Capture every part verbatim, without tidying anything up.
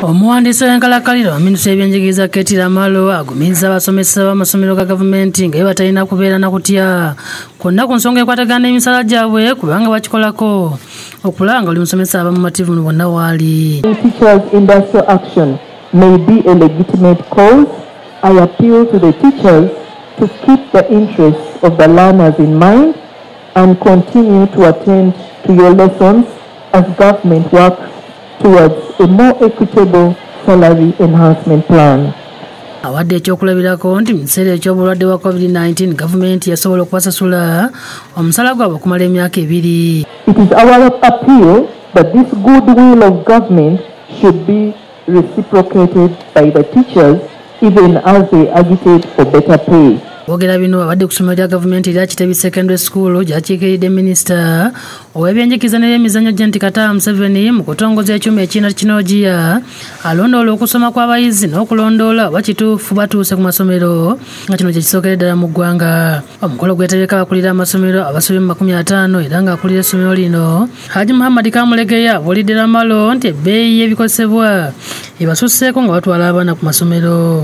Omuwandiisi w'enkalakalira minisita y'ebyenjigiriza Ketty Lamaro agumizza abasomesa b'amasomero ga gavumenti nga bwebatalina kubeera na kutya kwonna ku nsonga ekwatagana n'emisaala gyabwe kubanga bakikolako okulaba nga buli musomesa aba mumativu mu bonna waali. Teachers' industrial action may be a legitimate cause. I appeal to the teachers to keep the interests of the learners in mind and continue to attend to your lessons as government works towards a more equitable salary enhancement plan. Abadde ekyokulabirako nti mu kiseera eky'obulwadde bwa COVID nineteen gavumenti yasobola okubasasula omusaala gwabwe okumala emyaka ebiri. It is our appeal that this goodwill of government should be reciprocated by the teachers even as they agitate for better pay. Bogera bino abadde ku ssomero lya gavumenti erya Kitebe Secondary School gyakiikiridde minisita ow'ebyenjigiriza n'ebyemizannyo Jenti Kata Museveni mu kutongoza ekyuma ekirina tekinologiya alondoola okusoma kw'abayizi n'okulondoola oba kituufu batuuse ku masomero nga kino kye kisookera ddala mu ggwanga. Omukolo gweterekka abakulira amasomero abasobi mu makumi ataano era ng'akulira essomero lino Haji Muhammad Kamulegeya abuulidde Lamaro nti ebbeeyi y'ebikozesebwa ebasusseeko nga batwala abaana ku masomero.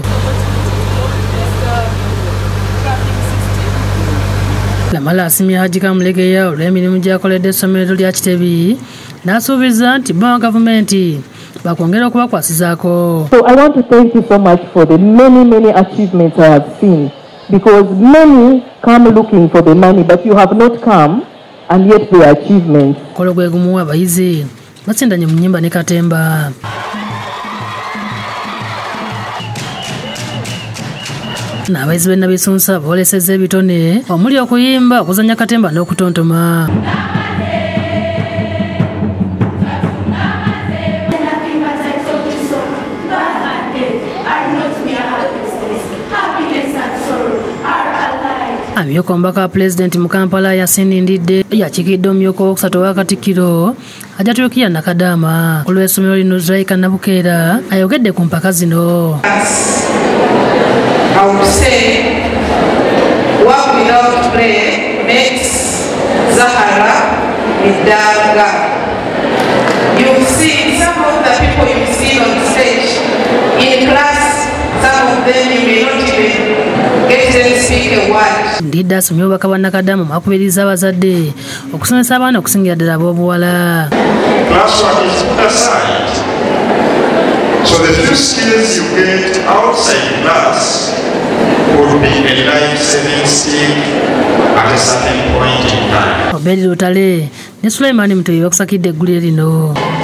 Lamaro asimye Haji Kamulegeya olw'emirimu gy'akoledde essomero lya Kitebe n'asuubiza nti bo gavumenti bakwongera okubakwasizaako. So I want to thank you so much for the many many achievements I have seen, because many come looking for the money but you have not come and yet the achievements. Kolo gwe gumu abayizi batsindanye mu nnyimba ne katemba. N'abayizi b'enna bisunsa boolesezza ebitone omuli okuyimba okuzannya katemba n'okutontoma. Amyuka omubaka wa pulezidenti mu Kampala yasinindidde yakiikidde omumyuka owokusatu owa Katikkiro Agataliikonfuufu Nakadaama ku lw'essomero lino Zulaika Nabukeera ayogedde ku mpaka zino. I would say work without play makes Zahara Midanga. You've seen some of the people you've seen on stage in class, some of them you may not even get them to speak a word. Ndidde asomye obubaka bwa Nakadaama mwakubiriza abazadde okusomesa abaana okusingira ddala ab'obuwala. Classwork is put aside. So the few skills you get outside class would be a life-saving skill at a certain point in time. Obedi Lutale ne Sulaiman Mutoyi bakusakidde eggulire lino.